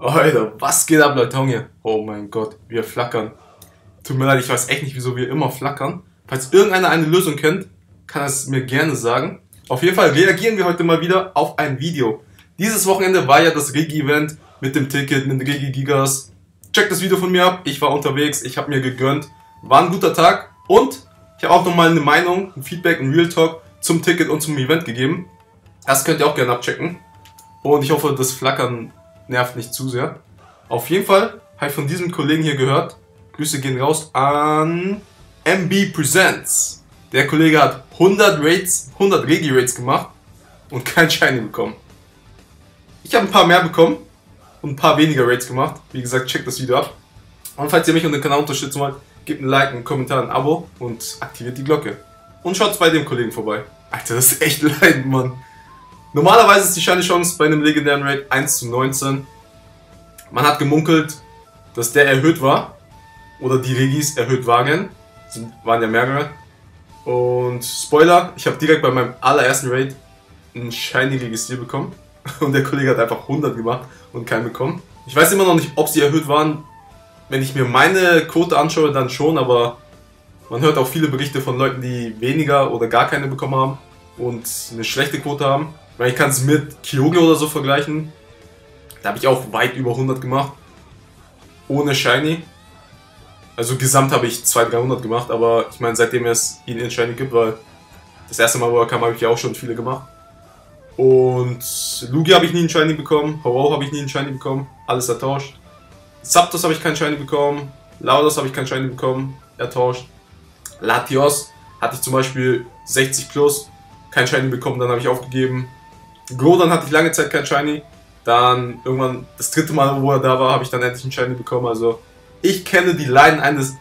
Alter, was geht ab, Leute? Hier? Oh mein Gott, wir flackern. Tut mir leid, ich weiß echt nicht, wieso wir immer flackern. Falls irgendeiner eine Lösung kennt, kann er es mir gerne sagen. Auf jeden Fall reagieren wir heute mal wieder auf ein Video. Dieses Wochenende war ja das Regi-Event mit dem Ticket, mit den Regi-Gigas. Checkt das Video von mir ab, ich war unterwegs, ich habe mir gegönnt. War ein guter Tag und ich habe auch nochmal eine Meinung, ein Feedback, ein Real Talk zum Ticket und zum Event gegeben. Das könnt ihr auch gerne abchecken. Und ich hoffe, das Flackern nervt nicht zu sehr. Auf jeden Fall habe ich von diesem Kollegen hier gehört. Grüße gehen raus an MB Presents. Der Kollege hat 100 Regi-Rates gemacht und kein Shiny bekommen. Ich habe ein paar mehr bekommen und ein paar weniger Rates gemacht. Wie gesagt, checkt das Video ab. Und falls ihr mich und den Kanal unterstützen wollt, gebt ein Like, einen Kommentar, ein Abo und aktiviert die Glocke. Und schaut bei dem Kollegen vorbei. Alter, das ist echt leid, Mann. Normalerweise ist die Shiny-Chance bei einem legendären Raid 1 zu 19. Man hat gemunkelt, dass der erhöht war. Oder die Regis erhöht waren. Waren ja mehrere. Und Spoiler, ich habe direkt bei meinem allerersten Raid einen Shiny registriert bekommen. Und der Kollege hat einfach 100 gemacht und keinen bekommen. Ich weiß immer noch nicht, ob sie erhöht waren. Wenn ich mir meine Quote anschaue, dann schon. Aber man hört auch viele Berichte von Leuten, die weniger oder gar keine bekommen haben. Und eine schlechte Quote haben. Weil ich kann es mit Kyogre oder so vergleichen. Da habe ich auch weit über 100 gemacht. Ohne Shiny. Also gesamt habe ich 200-300 gemacht. Aber ich meine, seitdem es ihn in Shiny gibt, weil das erste Mal, wo er kam, habe ich ja auch schon viele gemacht. Und Lugia habe ich nie einen Shiny bekommen. Ho-Oh habe ich nie einen Shiny bekommen. Alles ertauscht. Zapdos habe ich keinen Shiny bekommen. Laudos habe ich keinen Shiny bekommen. Ertauscht. Latios hatte ich zum Beispiel 60 plus. Kein Shiny bekommen, dann habe ich aufgegeben. Groudon hatte ich lange Zeit kein Shiny. Dann irgendwann das dritte Mal, wo er da war, habe ich dann endlich einen Shiny bekommen. Also ich kenne die Leiden eines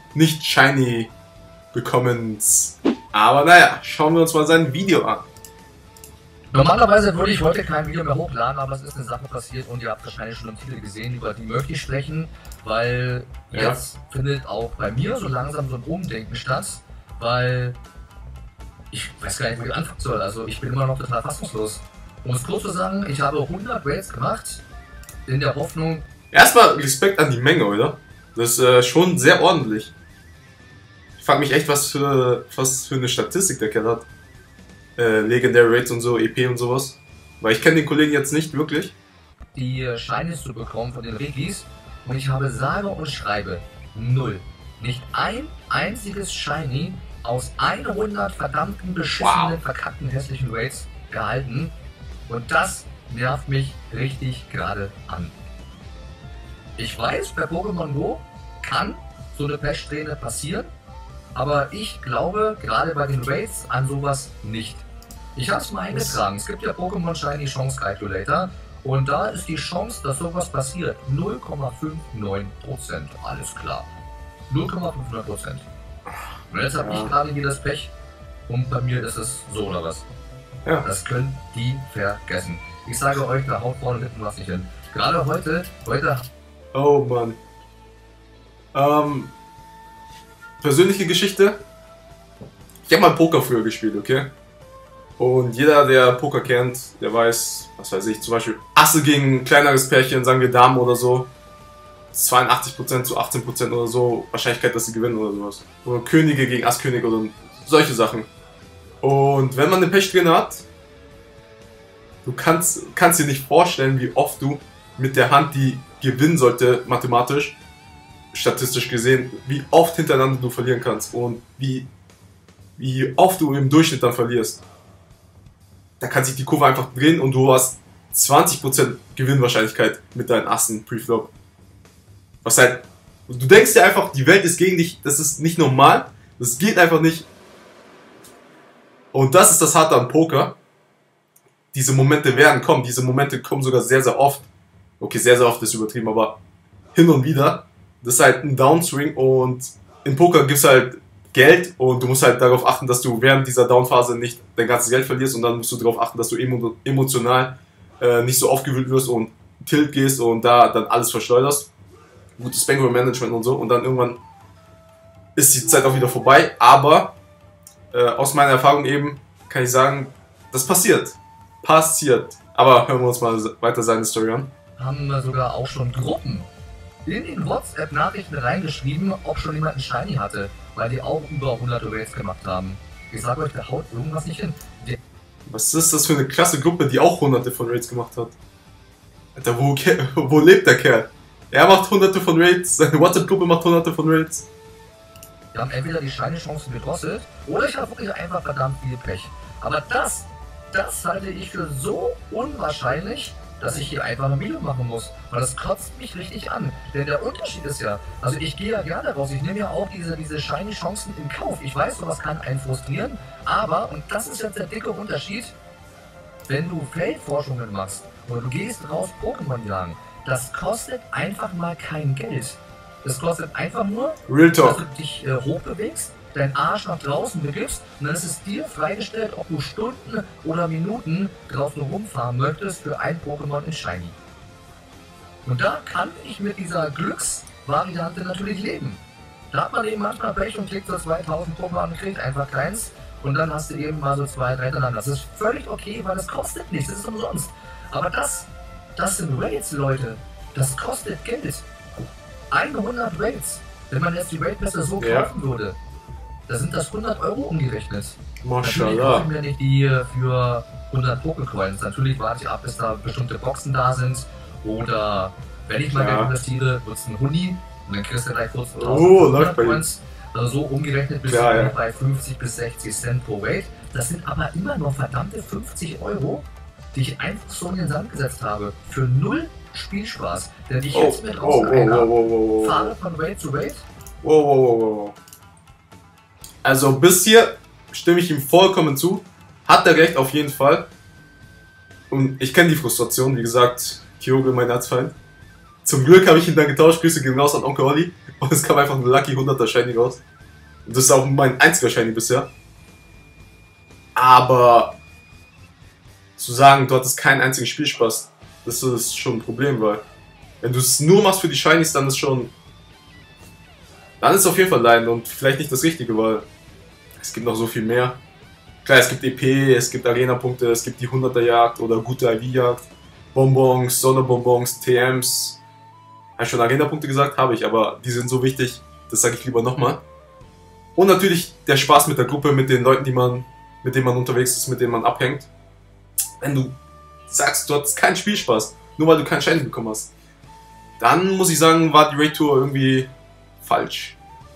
Nicht-Shiny-Bekommens. Aber naja, schauen wir uns mal sein Video an. Normalerweise würde ich heute kein Video mehr hochladen, aber es ist eine Sache passiert und ihr habt wahrscheinlich schon im Titel gesehen, über die möchte ich sprechen, weil jetzt findet auch bei mir so langsam so ein Umdenken statt, weil ich weiß gar nicht, wo ich anfangen soll, also ich bin immer noch total fassungslos. Um es kurz zu sagen, ich habe 100 Raids gemacht, in der Hoffnung... Erstmal Respekt an die Menge, oder? Das ist schon sehr ordentlich. Ich frage mich echt, was für eine Statistik der Kerl hat. Legendary Raids und so, EP und sowas. Weil ich kenne den Kollegen jetzt nicht wirklich. Die Shinies zu bekommen von den Regis und ich habe sage und schreibe 0. Nicht ein einziges Shiny aus 100 verdammten, beschissenen, verkackten, hässlichen Raids gehalten. Und das nervt mich richtig gerade an. Ich weiß, bei Pokémon Go kann so eine Pechsträhne passieren, aber ich glaube gerade bei den Raids an sowas nicht. Ich habe es mal eingetragen, es gibt ja Pokémon Shiny Chance Calculator und da ist die Chance, dass sowas passiert 0,59%. Alles klar. 0,59%. Und jetzt habe ich gerade hier das Pech und bei mir ist es so oder was. Ja. Das können die vergessen. Ich sage euch, da haut vorne hinten was nicht hin. Gerade heute... Oh Mann. Persönliche Geschichte. Ich habe mal Poker früher gespielt, okay? Und jeder, der Poker kennt, der weiß, was weiß ich, zum Beispiel Asse gegen ein kleineres Pärchen, sagen wir Damen oder so. 82% zu 18% oder so Wahrscheinlichkeit, dass sie gewinnen oder sowas. Oder Könige gegen Asskönig oder solche Sachen. Und wenn man eine Pechsträhne hat, du kannst dir nicht vorstellen, wie oft du mit der Hand, die gewinnen sollte, mathematisch, statistisch gesehen, wie oft hintereinander du verlieren kannst und wie oft du im Durchschnitt dann verlierst. Da kann sich die Kurve einfach drehen und du hast 20% Gewinnwahrscheinlichkeit mit deinen Assen Preflop. Was halt, du denkst dir einfach, die Welt ist gegen dich, das ist nicht normal, das geht einfach nicht. Und das ist das Harte an Poker. Diese Momente werden kommen, diese Momente kommen sogar sehr, sehr oft. Okay, sehr, sehr oft ist übertrieben, aber hin und wieder. Das ist halt ein Downswing und in Poker gibt es halt Geld und du musst halt darauf achten, dass du während dieser Downphase nicht dein ganzes Geld verlierst und dann musst du darauf achten, dass du emotional nicht so aufgewühlt wirst und Tilt gehst und da dann alles verschleuderst. Gutes Bankroll Management und so und dann irgendwann ist die Zeit auch wieder vorbei, aber aus meiner Erfahrung eben kann ich sagen, das passiert. Aber hören wir uns mal weiter seine Story an. haben sogar auch schon Gruppen in den WhatsApp-Nachrichten reingeschrieben, ob schon jemand einen Shiny hatte, weil die auch über 100 Raids gemacht haben. Ich sage euch, da haut irgendwas nicht hin. Was ist das für eine klasse Gruppe, die auch hunderte von Raids gemacht hat? Alter, wo lebt der Kerl? Er macht hunderte von Raids, seine WhatsApp-Gruppe macht hunderte von Raids. Wir haben entweder die Shiny-Chancen gedrosselt, oder ich habe wirklich einfach verdammt viel Pech. Aber das halte ich für so unwahrscheinlich, dass ich hier einfach ein Video machen muss. Weil das kotzt mich richtig an. Denn der Unterschied ist ja, also ich gehe ja gerne raus, ich nehme ja auch diese Shiny-Chancen in Kauf. Ich weiß, sowas kann einen frustrieren, aber, und das ist jetzt der dicke Unterschied, wenn du Feldforschungen machst oder du gehst raus Pokémon jagen, das kostet einfach mal kein Geld. Das kostet einfach nur, Real Talk, dass du dich hochbewegst, deinen Arsch nach draußen begibst und dann ist es dir freigestellt, ob du Stunden oder Minuten draußen rumfahren möchtest für ein Pokémon in Shiny. Und da kann ich mit dieser Glücksvariante natürlich leben. Da hat man eben manchmal Pech und klickt so 2000 Pokémon und kriegt einfach keins und dann hast du eben mal so 2, 3 hintereinander. Das ist völlig okay, weil das kostet nichts, das ist umsonst. Aber das sind Raids, Leute. Das kostet Geld. 100 Raids. Wenn man jetzt die Raidpässe so kaufen würde, da sind das 100 Euro umgerechnet. Natürlich kaufe ich mir nicht die für 100 Pokécoins. Natürlich warte ich ab, bis da bestimmte Boxen da sind. Oder wenn ich mal Geld investiere, wird es ein Huni. Und dann kriegst du gleich 14.000 Coins. Also so umgerechnet bist du bei 50 bis 60 Cent pro Raid. Das sind aber immer noch verdammte 50 Euro, die ich einfach so in den Sand gesetzt habe. Für 0 Spielspaß. Denn ich jetzt mit draußen fahre von Raid zu Raid. Also bis hier stimme ich ihm vollkommen zu. Hat er recht, auf jeden Fall. Und ich kenne die Frustration, wie gesagt, Kyogre, mein Erzfeind. Zum Glück habe ich ihn dann getauscht, Grüße gehen raus an Onkel Olli. Und es kam einfach ein Lucky 100er Shiny raus. Und das ist auch mein einziger Shiny bisher. Aber zu sagen, du hattest keinen einzigen Spielspaß, das ist schon ein Problem, weil wenn du es nur machst für die Shinies, dann ist es auf jeden Fall Leiden und vielleicht nicht das Richtige, weil es gibt noch so viel mehr. Klar, es gibt EP, es gibt Arena-Punkte, es gibt die 100er Jagd oder gute IV-Jagd, Bonbons, Sonderbonbons, TMs. Habe ich schon Arena-Punkte gesagt? Habe ich, aber die sind so wichtig, das sage ich lieber nochmal. Und natürlich der Spaß mit der Gruppe, mit den Leuten, mit denen man unterwegs ist, mit denen man abhängt. Wenn du sagst, du hattest keinen Spielspaß, nur weil du keinen Shiny bekommen hast, dann muss ich sagen, war die Raid-Tour irgendwie falsch.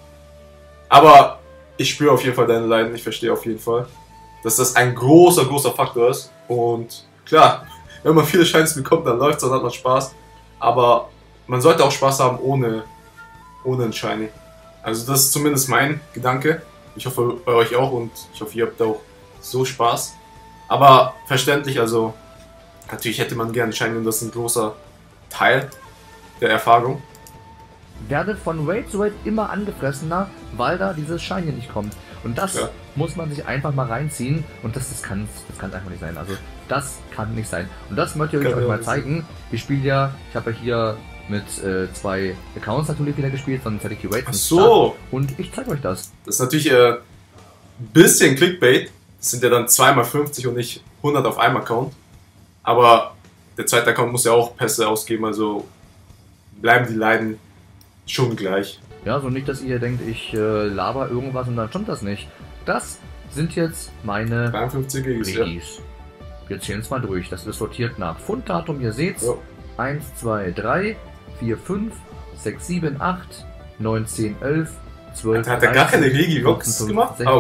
Aber ich spüre auf jeden Fall deine Leiden, ich verstehe auf jeden Fall, dass das ein großer Faktor ist. Und klar, wenn man viele Shinies bekommt, dann läuft es, dann hat man Spaß. Aber man sollte auch Spaß haben ohne ein Shiny. Also das ist zumindest mein Gedanke. Ich hoffe bei euch auch und ich hoffe ihr habt auch so Spaß. Aber verständlich, also natürlich hätte man gerne Shiny und das ist ein großer Teil der Erfahrung. Werdet von Raid zu Raid immer angefressener, weil da dieses Shiny nicht kommt. Und das muss man sich einfach mal reinziehen und das kann einfach nicht sein. Also das kann nicht sein. Und das möchte ich euch mal zeigen. Ich habe ja hier mit 2 Accounts natürlich wieder gespielt, sonst hätte ich die Raids nicht so. Und ich zeige euch das. Das ist natürlich ein bisschen Clickbait. Das sind ja dann 2x50 und nicht 100 auf einem Account. Aber der zweite Account muss ja auch Pässe ausgeben, also bleiben die Leiden schon gleich. Ja, so nicht, dass ihr denkt, ich laber irgendwas und dann stimmt das nicht. Das sind jetzt meine 53 Regis. Ja. Wir zählen es mal durch. Das ist sortiert nach Funddatum. Ihr seht's. 1, 2, 3, 4, 5, 6, 7, 8, 9, 10, 11, 12, hat er gar keine Regi-Rocks gemacht? 16,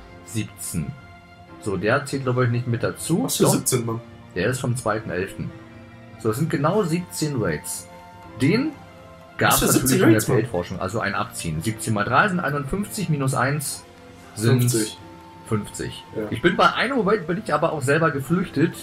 17. So, der zählt glaube ich nicht mit dazu. Was für 17, Mann? Der ist vom 2.11. So, das sind genau 17 Raids. Den gab es natürlich in der Feldforschung, also ein Abziehen. 17 mal 3 sind 51, minus 1 sind 50. Ja. Ich bin bei einem Raid, bin ich aber auch selber geflüchtet,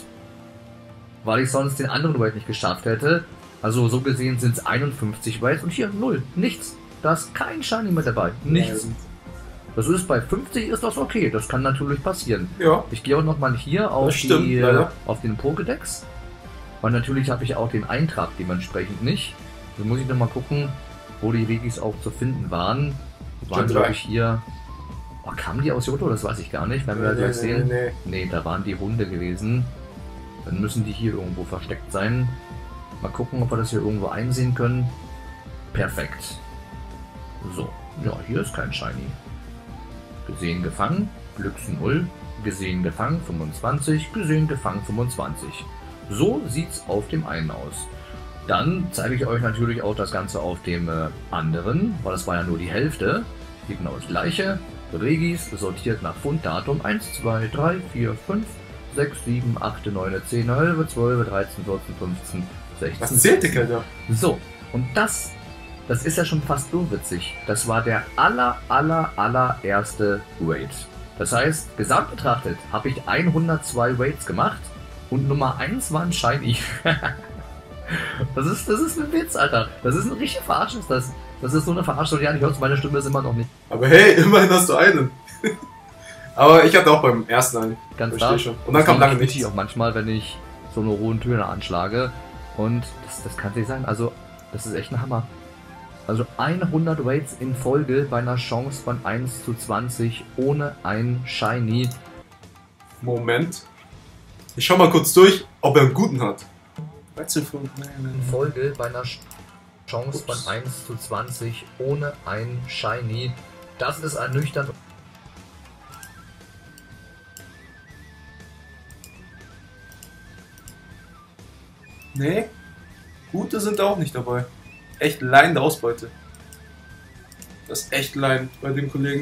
weil ich sonst den anderen Raid nicht geschafft hätte. Also so gesehen sind es 51 Raids und hier 0, nichts. Da ist kein Shiny mit dabei, nichts. Das ist bei 50 ist das okay, das kann natürlich passieren. Ja. Ich gehe auch nochmal hier auf, auf den Pokédex. Und natürlich habe ich auch den Eintrag dementsprechend nicht. Da muss ich nochmal gucken, wo die Regis auch zu finden waren. Die waren glaube ich hier. Oh, kamen die aus Johto? Das weiß ich gar nicht. Werden wir gleich sehen. Nee, da waren die Hunde gewesen. Dann müssen die hier irgendwo versteckt sein. Mal gucken, ob wir das hier irgendwo einsehen können. Perfekt. So, ja, hier ist kein Shiny. Gesehen, gefangen, Glücks 0. Gesehen, gefangen, 25. Gesehen, gefangen, 25. So sieht's auf dem einen aus. Dann zeige ich euch natürlich auch das Ganze auf dem anderen, weil das war ja nur die Hälfte. Hier genau das gleiche. Regis sortiert nach Funddatum 1, 2, 3, 4, 5, 6, 7, 8, 9, 10, 11, 12, 13, 14, 15, 16. Was zählt der Kerl da? So, und das ist ja schon fast so witzig. Das war der allererste Raid. Das heißt, gesamt betrachtet habe ich 102 Raids gemacht und Nummer 1 war ein Shiny. Das ist ein Witz, Alter. Das ist eine richtige Verarschung. Das ist so eine Verarschung. Ja, ich höre, meine Stimme ist immer noch nicht. Aber hey, immerhin hast du einen. Aber ich hatte auch beim ersten einen. Ganz klar. Schon. Und dann kam lange nichts. Auch manchmal, wenn ich so eine hohen Töne anschlage. Und das kann nicht sein. Also, das ist echt ein Hammer. Also 100 Raids in Folge bei einer Chance von 1 zu 20 ohne ein Shiny. Moment. Ich schau mal kurz durch, ob er einen guten hat. In Folge bei einer Chance von 1 zu 20 ohne ein Shiny. Das ist ernüchternd. Nee, gute sind auch nicht dabei. Echt leidende Ausbeute. Das ist echt leidend bei dem Kollegen.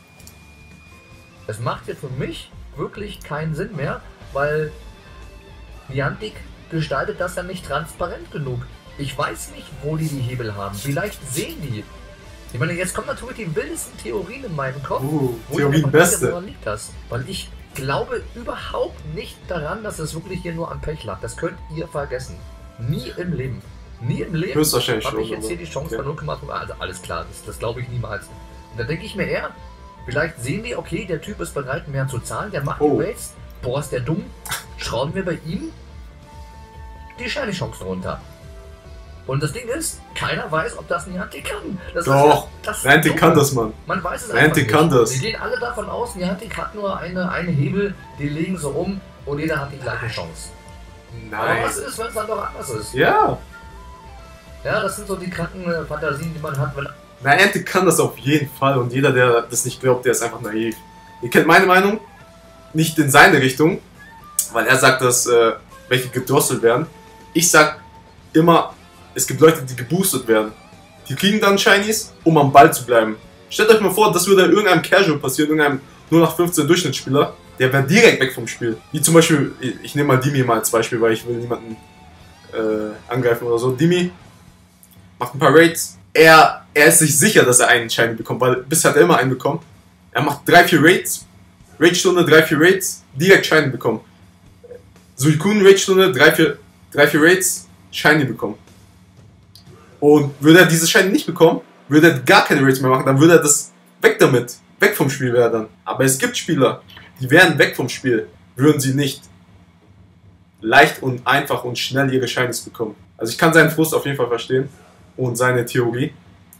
Es macht jetzt für mich wirklich keinen Sinn mehr, weil Niantic gestaltet das ja nicht transparent genug. Ich weiß nicht, wo die Hebel haben. Vielleicht sehen die. Ich meine, jetzt kommen natürlich die wildesten Theorien in meinen Kopf. Theorien beste. Woran liegt das? Weil ich glaube überhaupt nicht daran, dass es wirklich hier nur am Pech lag. Das könnt ihr vergessen. Nie im Leben. Nie im Leben Höchstwahrscheinlich habe ich schon, jetzt hier die Chance bei 0,5. Also alles klar, das glaube ich niemals. Und da denke ich mir eher, vielleicht sehen die, okay, der Typ ist bereit, mehr zu zahlen, der macht die Raids. Boah, ist der dumm. Schrauben wir bei ihm die Shiny-Chancen runter. Und das Ding ist, keiner weiß, ob das Niantic kann. Doch, Niantic kann das, Mann. Man weiß es einfach Niantic kann das. Wir gehen alle davon aus, Niantic hat nur eine Hebel, die legen so um und jeder hat die gleiche Chance. Nein. Aber was ist, wenn es dann doch anders ist? Ja. Ja, das sind so die kranken Fantasien, die man hat, wenn... Niantic kann das auf jeden Fall und jeder, der das nicht glaubt, der ist einfach naiv. Ihr kennt meine Meinung, nicht in seine Richtung, weil er sagt, dass welche gedrosselt werden. Ich sag immer, es gibt Leute, die geboostet werden. Die kriegen dann Shinies, um am Ball zu bleiben. Stellt euch mal vor, das würde irgendeinem Casual passieren, irgendeinem 0815 Durchschnittsspieler, der wäre direkt weg vom Spiel. Wie zum Beispiel, ich nehme mal Dimi mal als Beispiel, weil ich will niemanden angreifen oder so. Dimi macht ein paar Raids. Er ist sich sicher, dass er einen Shiny bekommt, weil bisher hat er immer einen bekommen. Er macht 3-4 Raids, Raidstunde, 3-4 Raids, direkt Shiny bekommen. Suicune, Raidstunde, 3-4 Raids, Shiny bekommen. Und würde er diese Shiny nicht bekommen, würde er gar keine Raids mehr machen, dann würde er das weg damit. Weg vom Spiel wäre er dann. Aber es gibt Spieler, die wären weg vom Spiel, würden sie nicht leicht und einfach und schnell ihre Shinies bekommen. Also ich kann seinen Frust auf jeden Fall verstehen und seine Theorie.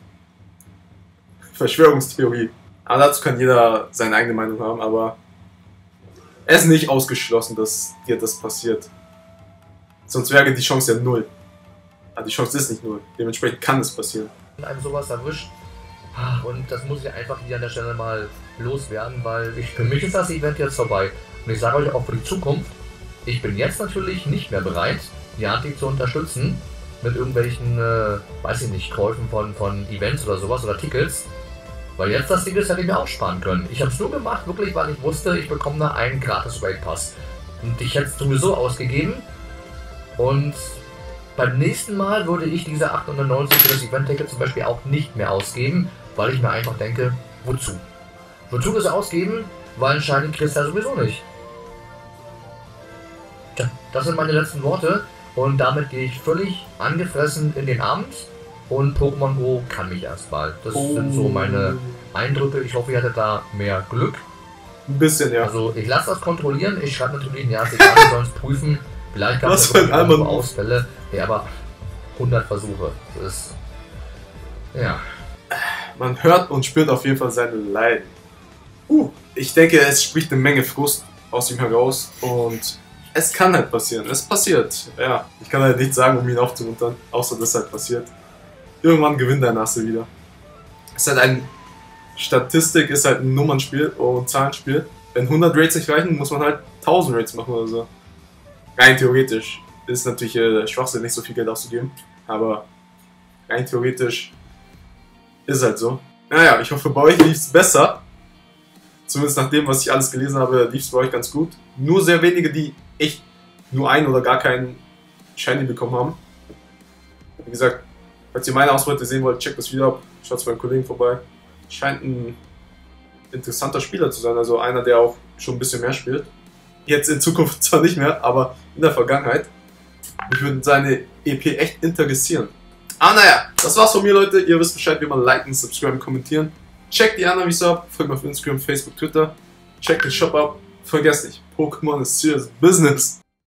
Verschwörungstheorie. Aber dazu kann jeder seine eigene Meinung haben, aber es ist nicht ausgeschlossen, dass dir das passiert. Sonst wäre die Chance ja 0. Aber die Chance ist nicht 0. Dementsprechend kann es passieren. Einem sowas erwischt. Und das muss ich einfach hier an der Stelle mal loswerden, weil für mich ist das Event jetzt vorbei. Und ich sage euch auch für die Zukunft, ich bin jetzt natürlich nicht mehr bereit, Niantic zu unterstützen mit irgendwelchen, weiß ich nicht, Käufen von Events oder sowas oder Tickets. Weil jetzt das Ticket hätte ich mir auch sparen können. Ich habe es nur gemacht, wirklich, weil ich wusste, ich bekomme da einen gratis Raid Pass. Und ich hätte es sowieso ausgegeben. Und beim nächsten Mal würde ich diese 890 für das Event-Ticket zum Beispiel auch nicht mehr ausgeben, weil ich mir einfach denke, wozu? Wozu das ausgeben? Weil ein Shiny kriegst du ja sowieso nicht. Tja, das sind meine letzten Worte und damit gehe ich völlig angefressen in den Abend und Pokémon Go kann mich erstmal. Das sind so meine Eindrücke. Ich hoffe, ihr hattet da mehr Glück. Ein bisschen, ja. Also ich lasse das kontrollieren. Ich schreibe natürlich in die erste Karte, sollen es prüfen. Vielleicht gab es Ausfälle. Ja, aber 100 Versuche. Das ist... Ja. Man hört und spürt auf jeden Fall seine Leiden. Ich denke, es spricht eine Menge Frust aus ihm heraus und Es kann halt passieren. Es passiert. Ja, ich kann halt nichts sagen, um ihn aufzumuntern, außer dass es halt passiert. Irgendwann gewinnt der Nasse wieder. Es ist halt ein Statistik, ist halt ein Nummernspiel und Zahlenspiel. Wenn 100 Rates nicht reichen, muss man halt 1000 Rates machen oder so. Rein theoretisch ist natürlich Schwachsinn, nicht so viel Geld auszugeben. Aber rein theoretisch ist halt so. Naja, ich hoffe, bei euch lief es besser. Zumindest nach dem, was ich alles gelesen habe, lief es bei euch ganz gut. Nur sehr wenige, die echt nur einen oder gar keinen Shiny bekommen haben. Wie gesagt, falls ihr meine Ausbeute sehen wollt, checkt das Video ab. Schaut beim Kollegen vorbei. Scheint ein interessanter Spieler zu sein. Also einer, der auch schon ein bisschen mehr spielt. Jetzt in Zukunft zwar nicht mehr, aber in der Vergangenheit. Mich würde seine EP echt interessieren. Aber naja, das war's von mir, Leute. Ihr wisst Bescheid, wie man liken, subscriben, kommentieren. Checkt die anderen Videos ab. Folgt mir auf Instagram, Facebook, Twitter. Checkt den Shop ab. Vergesst nicht, Pokémon ist serious business.